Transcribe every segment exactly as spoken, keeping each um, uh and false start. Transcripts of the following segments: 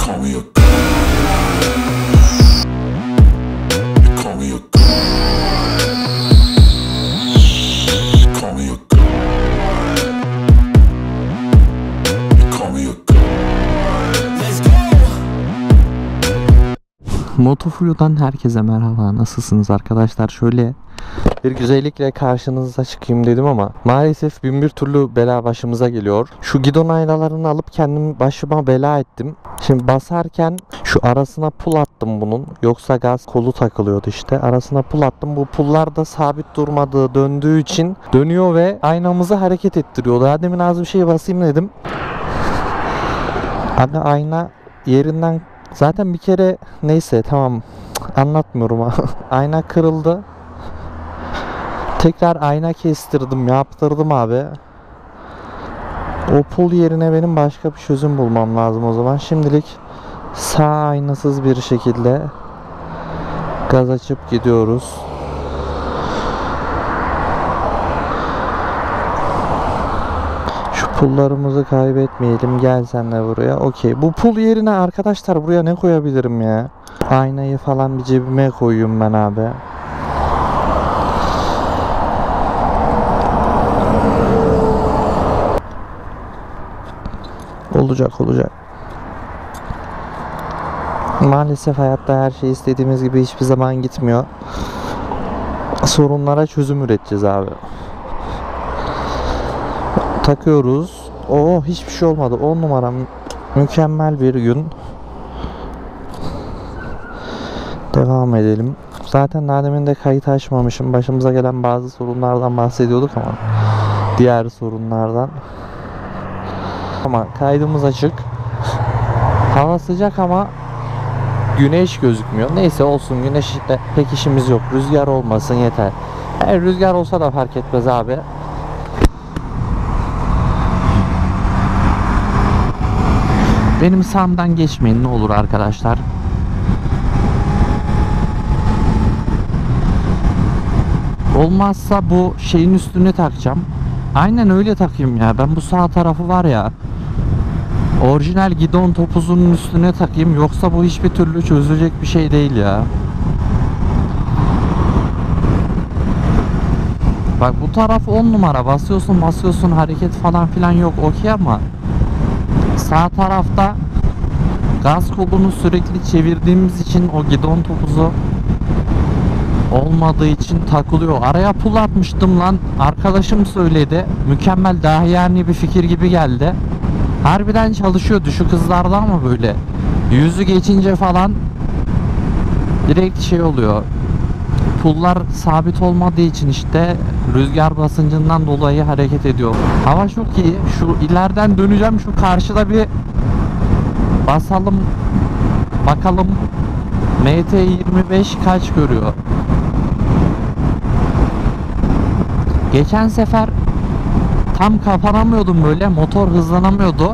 call me a god. You call me a god. You call me a god. You call me a god. Let's go. Motoflu'dan herkese merhaba. Nasılsınız arkadaşlar? Şöyle bir güzellikle karşınıza çıkayım dedim ama maalesef bin bir türlü bela başımıza geliyor. Şu gidon aynalarını alıp kendim başıma bela ettim. Şimdi basarken şu arasına pul attım bunun. Yoksa gaz kolu takılıyordu işte. Arasına pul attım. Bu pullar da sabit durmadığı, döndüğü için dönüyor ve aynamızı hareket ettiriyor. Daha demin az bir şey basayım dedim. Abi ayna yerinden zaten bir kere neyse tamam anlatmıyorum. Ayna kırıldı. Tekrar ayna kestirdim, yaptırdım abi. O pul yerine benim başka bir çözüm bulmam lazım o zaman. Şimdilik sağ aynasız bir şekilde gaz açıp gidiyoruz. Şu pullarımızı kaybetmeyelim. Gel sen de buraya. Okey. Bu pul yerine arkadaşlar buraya ne koyabilirim ya? Aynayı falan bir cebime koyayım ben abi. Olacak olacak. Maalesef hayatta her şey istediğimiz gibi hiçbir zaman gitmiyor. Sorunlara çözüm üreteceğiz abi. Takıyoruz. Oo hiçbir şey olmadı. on numara mükemmel bir gün. Devam edelim. Zaten daha demin de kayıt açmamışım. Başımıza gelen bazı sorunlardan bahsediyorduk ama diğer sorunlardan. Ama kaydımız açık. Hava sıcak ama güneş gözükmüyor. Neyse olsun, güneşle pek işimiz yok. Rüzgar olmasın yeter. Eğer rüzgar olsa da fark etmez abi. Benim sağımdan geçmeyin ne olur arkadaşlar. Olmazsa bu şeyin üstüne takacağım. Aynen öyle takayım ya. Ben bu sağ tarafı var ya, orijinal gidon topuzunun üstüne takayım. Yoksa bu hiçbir türlü çözülecek bir şey değil ya. Bak bu taraf on numara. Basıyorsun basıyorsun hareket falan filan yok. Okey ama sağ tarafta gaz kolunu sürekli çevirdiğimiz için o gidon topuzu olmadığı için takılıyor. Araya pul atmıştım lan. Arkadaşım söyledi. Mükemmel, daha yani bir fikir gibi geldi. Harbiden çalışıyordu şu kızlarda ama böyle yüzü geçince falan direkt şey oluyor. Pullar sabit olmadığı için işte rüzgar basıncından dolayı hareket ediyor. Hava çok iyi. Şu ileriden döneceğim. Şu karşıda bir basalım. Bakalım M T yirmi beş kaç görüyor. Geçen sefer tam kapanamıyordum böyle. Motor hızlanamıyordu.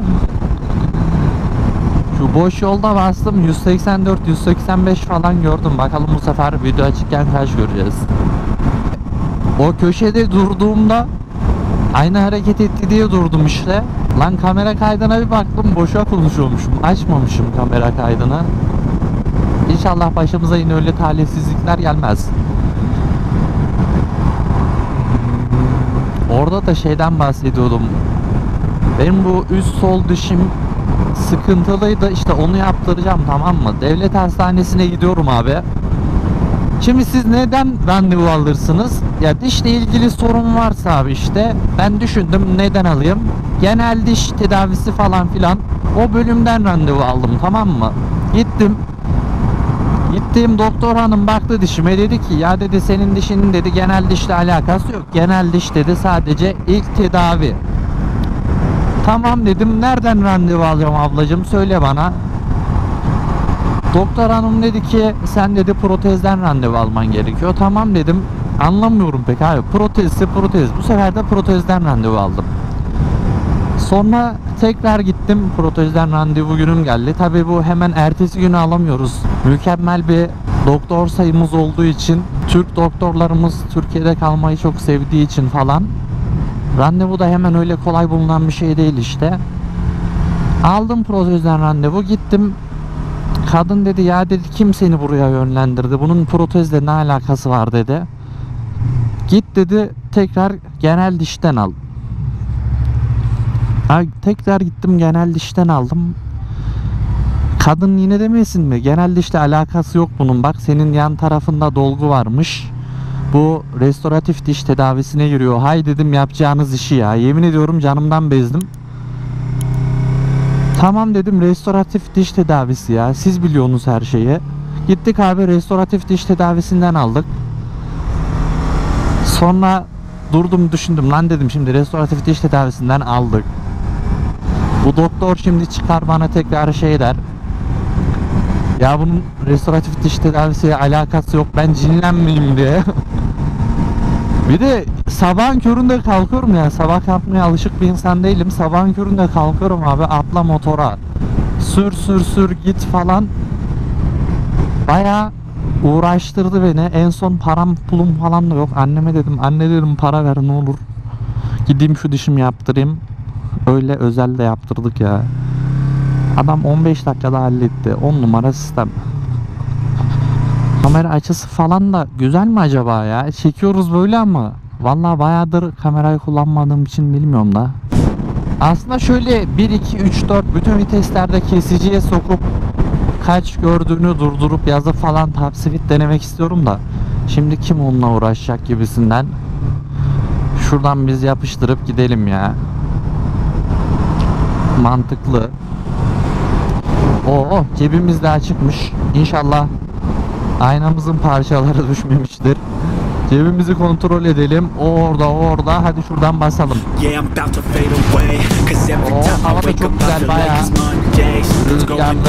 Şu boş yolda bastım. yüz seksen dört yüz seksen beş falan gördüm. Bakalım bu sefer video açıkken kaç göreceğiz. O köşede durduğumda aynı hareket etti diye durdum işte. Lan kamera kaydına bir baktım. Boşa konuşuyormuşum. Açmamışım kamera kaydını. İnşallah başımıza yine öyle talihsizlikler gelmez. Orada da şeyden bahsediyordum. Benim bu üst sol dişim sıkıntılıydı. İşte onu yaptıracağım, tamam mı? Devlet hastanesine gidiyorum abi. Şimdi siz neden randevu alırsınız? Ya dişle ilgili sorun varsa abi işte. Ben düşündüm neden alayım? Genel diş tedavisi falan filan. O bölümden randevu aldım, tamam mı? Gittim. Gittiğim doktor hanım baktı dişime, dedi ki ya dedi senin dişinin dedi genel dişle alakası yok. Genel diş dedi sadece ilk tedavi. Tamam dedim, nereden randevu alacağım ablacığım söyle bana. Doktor hanım dedi ki sen dedi protezden randevu alman gerekiyor. Tamam dedim, anlamıyorum pek abi, protezse protez. Bu sefer de protezden randevu aldım. Sonra tekrar gittim, protezden randevu günüm geldi. Tabi bu hemen ertesi günü alamıyoruz. Mükemmel bir doktor sayımız olduğu için, Türk doktorlarımız Türkiye'de kalmayı çok sevdiği için falan, randevu da hemen öyle kolay bulunan bir şey değil işte. Aldım protezden randevu, gittim. Kadın dedi ya dedi kim seni buraya yönlendirdi? Bunun protezle ne alakası var dedi. Git dedi tekrar genel dişten al. Ha, tekrar gittim genel dişten aldım. Kadın yine demesin mi? Genel dişle alakası yok bunun. Bak senin yan tarafında dolgu varmış. Bu restoratif diş tedavisine giriyor. Hay dedim yapacağınız işi ya. Yemin ediyorum canımdan bezdim. Tamam dedim restoratif diş tedavisi ya. Siz biliyorsunuz her şeyi. Gittik abi restoratif diş tedavisinden aldık. Sonra durdum düşündüm lan dedim şimdi restoratif diş tedavisinden aldık. Bu doktor şimdi çıkar bana tekrar şey der. Ya bunun restoratif diş tedavisiyle alakası yok ben cinlenmeyeyim diye. Bir de sabahın köründe kalkıyorum ya. Sabah kalkmaya alışık bir insan değilim. Sabahın köründe kalkıyorum abi atla motora. Sür sür sür git falan. Baya uğraştırdı beni. En son param pulum falan da yok. Anneme dedim anne dedim para ver ne olur. Gideyim şu dişimi yaptırayım. Öyle özel de yaptırdık ya. Adam on beş dakikada halletti. on numara sistem. Kamera açısı falan da güzel mi acaba ya? Çekiyoruz böyle ama. Vallahi bayağıdır kamerayı kullanmadığım için bilmiyorum da. Aslında şöyle bir iki üç dört bütün viteslerde kesiciye sokup kaç gördüğünü durdurup yazıp falan top speed denemek istiyorum da. Şimdi kim onunla uğraşacak gibisinden. Şuradan biz yapıştırıp gidelim ya. Mantıklı. Oo cebimiz de açıkmış. İnşallah aynamızın parçaları düşmemiştir. Cebimizi kontrol edelim. O orada, o orada. Hadi şuradan basalım. Oo hava da çok güzel bayağı. Rüzgarlı.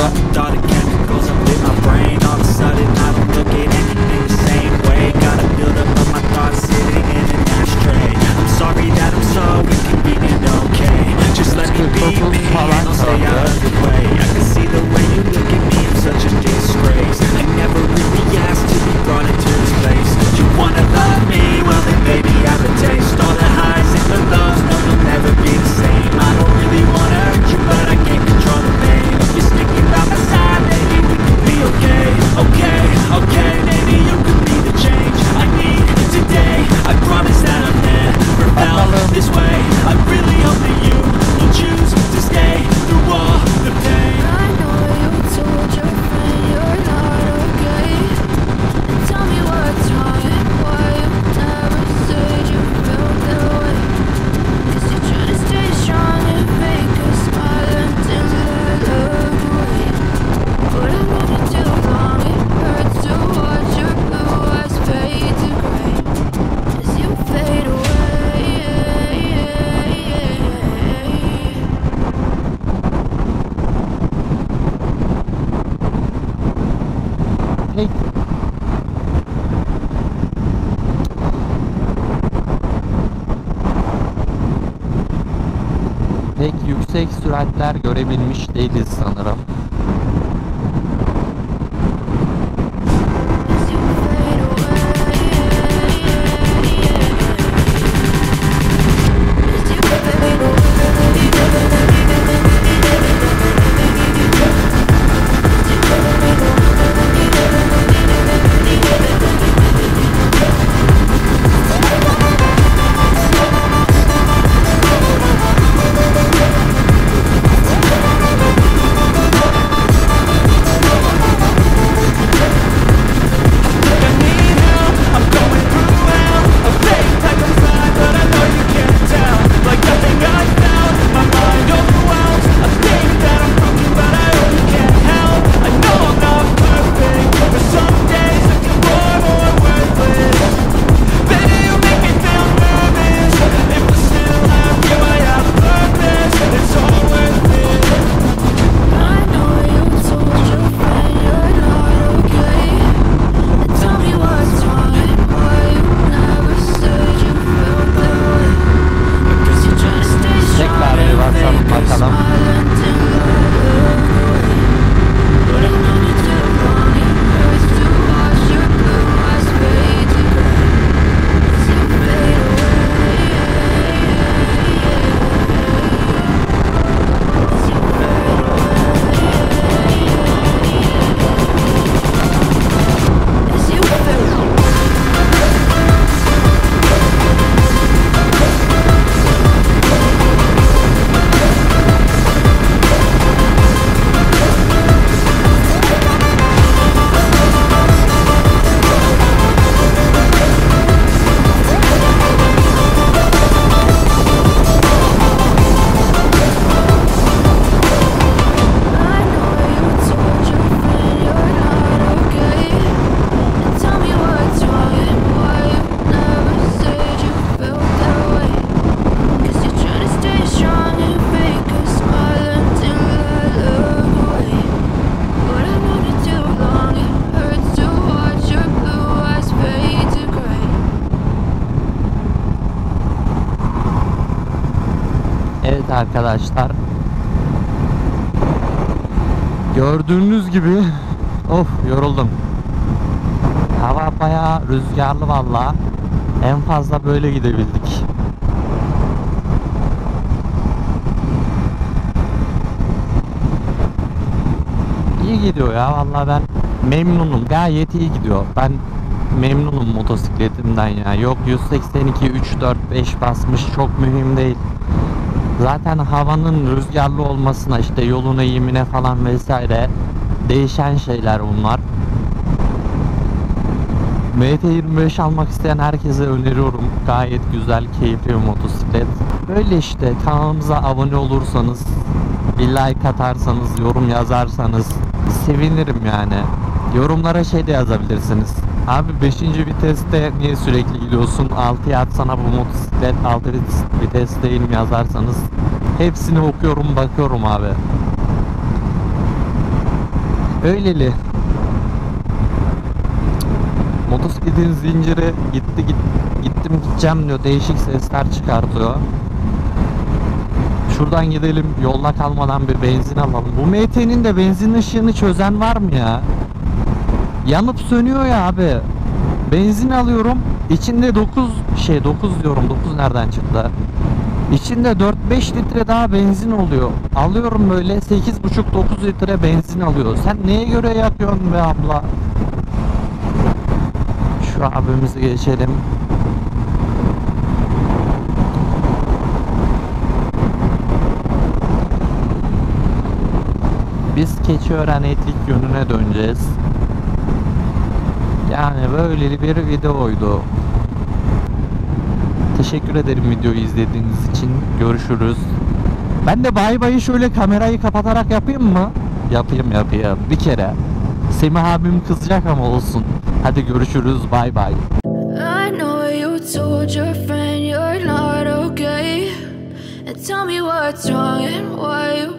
Pek pek yüksek süratler görebilmiş değiliz sanırım. arkadaşlar. Gördüğünüz gibi of yoruldum. Hava bayağı rüzgarlı valla. En fazla böyle gidebildik. İyi gidiyor ya valla, ben memnunum. Gayet iyi gidiyor. Ben memnunum motosikletimden ya. Yok yüz seksen iki, üç, dört, beş basmış, çok mühim değil. Zaten havanın rüzgarlı olmasına, işte yolun eğimine falan vesaire değişen şeyler bunlar. M T yirmi beş almak isteyen herkese öneriyorum. Gayet güzel, keyifli bir motosiklet. Böyle işte, kanalımıza abone olursanız, bir like atarsanız, yorum yazarsanız sevinirim yani. Yorumlara şey de yazabilirsiniz. Abi beşinci viteste niye sürekli gidiyorsun? altıya atsana bu motosiklet, altı vites değil mi yazarsanız hepsini okuyorum, bakıyorum abi. Öyleli. Motosikletin zinciri gitti git, gittim gideceğim diyor, değişik sesler çıkartıyor. Şuradan gidelim, yolda kalmadan bir benzin alalım. Bu M T'nin de benzin ışığını çözen var mı ya? Yanıp sönüyor ya abi. Benzin alıyorum, içinde dokuz şey dokuz diyorum, dokuz nereden çıktı? İçinde dört beş litre daha benzin oluyor. Alıyorum böyle sekiz buçuk dokuz litre benzin alıyor. Sen neye göre yakıyorsun be abla? Şu abimizi geçelim. Biz Keçiören Etlik yönüne döneceğiz. Yani böyle bir videoydu. Teşekkür ederim videoyu izlediğiniz için. Görüşürüz. Ben de bay bayı şöyle kamerayı kapatarak yapayım mı? Yapayım yapayım bir kere. Semih abim kızacak ama olsun. Hadi görüşürüz, bay bay. I know you told your friend you're not okay, and tell me what's wrong and why you